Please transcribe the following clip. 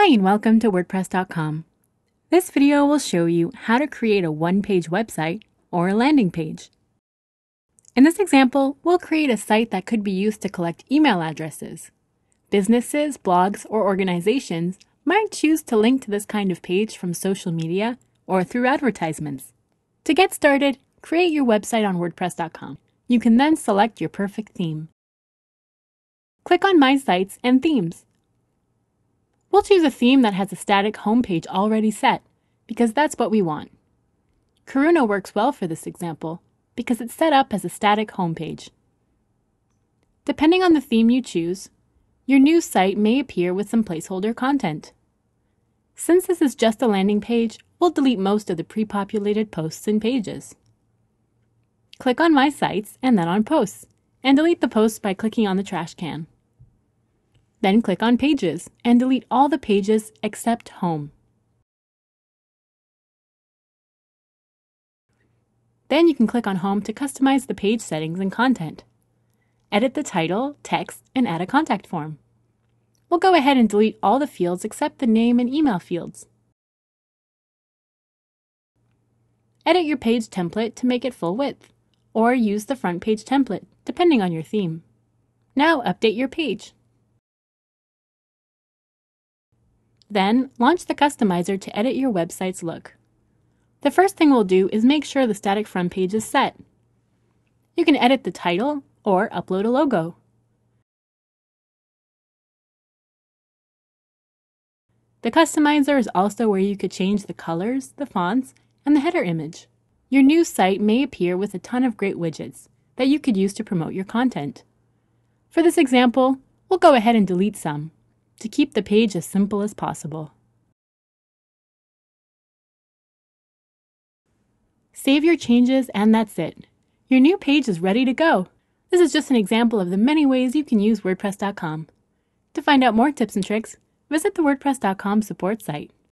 Hi and welcome to WordPress.com. This video will show you how to create a one-page website or a landing page. In this example, we'll create a site that could be used to collect email addresses. Businesses, blogs, or organizations might choose to link to this kind of page from social media or through advertisements. To get started, create your website on WordPress.com. You can then select your perfect theme. Click on My Sites and Themes. We'll choose a theme that has a static homepage already set, because that's what we want. Karuna works well for this example, because it's set up as a static homepage. Depending on the theme you choose, your new site may appear with some placeholder content. Since this is just a landing page, we'll delete most of the pre-populated posts and pages. Click on My Sites and then on Posts, and delete the posts by clicking on the trash can. Then click on Pages and delete all the pages except Home. Then you can click on Home to customize the page settings and content. Edit the title, text, and add a contact form. We'll go ahead and delete all the fields except the name and email fields. Edit your page template to make it full width, or use the front page template, depending on your theme. Now update your page. Then, launch the customizer to edit your website's look. The first thing we'll do is make sure the static front page is set. You can edit the title or upload a logo. The customizer is also where you could change the colors, the fonts, and the header image. Your new site may appear with a ton of great widgets that you could use to promote your content. For this example, we'll go ahead and delete some, to keep the page as simple as possible. Save your changes and that's it. Your new page is ready to go. This is just an example of the many ways you can use WordPress.com. To find out more tips and tricks, visit the WordPress.com support site.